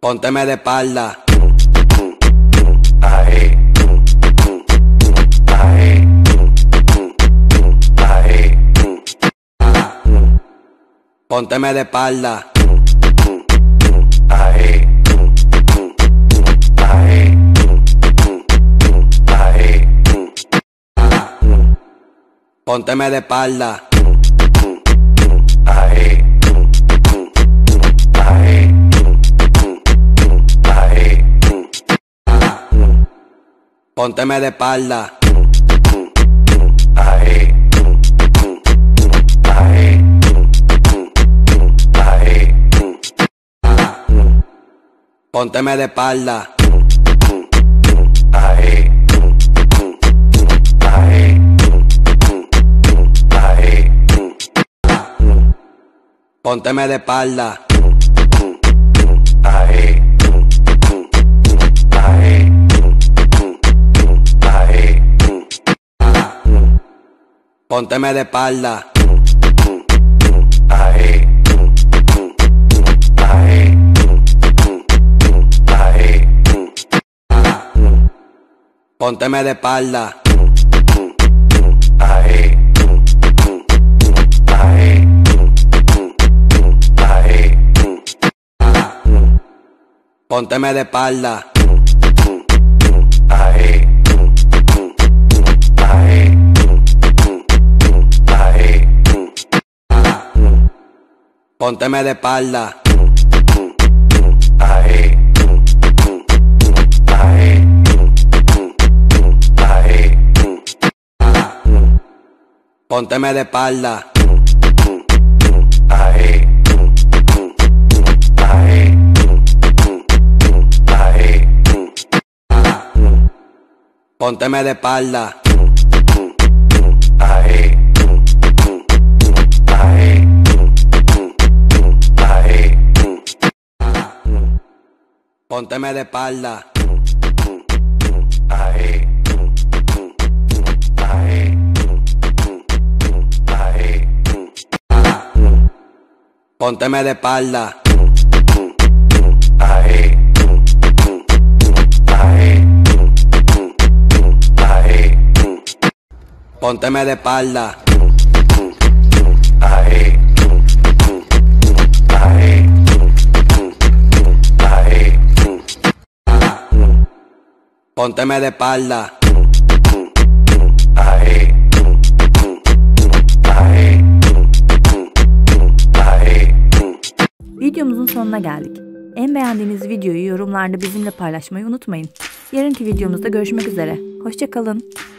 Pónteme de espalda. Ahí. Ahí. Ahí. Pónteme de espalda. Ahí. Ahí. Ahí. Pónteme de espalda. Ahí. Ahí. Ahí. Pónteme de espalda. Ahí. Ahí. Ahí. Pónteme de espalda. Ahí. Ahí. Ahí. Pónteme de espalda. Ahí. Ahí. Ahí. Pónteme de espalda. Ahí. Ahí. Ahí. Pónteme de espalda. Ahí. Ahí. Ahí. Pónteme de espalda. Ahí. Ahí. Ahí. Pónteme de espalda. Ahí. Ahí. Ahí. Pónteme de espalda. Ahí. Ahí. Ahí. Pónteme de espalda. Ahí. Ahí. Ahí. Pónteme de espalda. Ahí. Ahí. Ahí. Pónteme de espalda. Ahí. Ahí. Ahí. Pónteme de espalda. Ahí. Ahí. Ahí. Pónteme de espalda. Ahí. Ahí. Ahí. Videomuzun sonuna geldik. En beğendiğiniz videoyu yorumlarda bizimle paylaşmayı unutmayın. Yarınki videomuzda görüşmek üzere. Hoşça kalın.